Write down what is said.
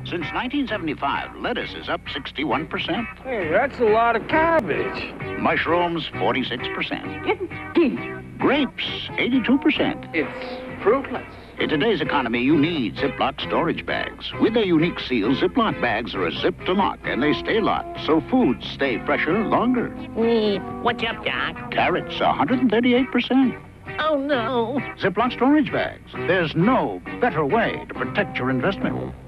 Since 1975, lettuce is up 61%. Hey, that's a lot of cabbage. Mushrooms, 46%. Grapes, 82%. It's fruitless. In today's economy, you need Ziploc storage bags. With their unique seal, Ziploc bags are a zip to lock, and they stay locked, so foods stay fresher longer. What's up, Doc? Carrots, 138%. Oh, no. Ziploc storage bags. There's no better way to protect your investment.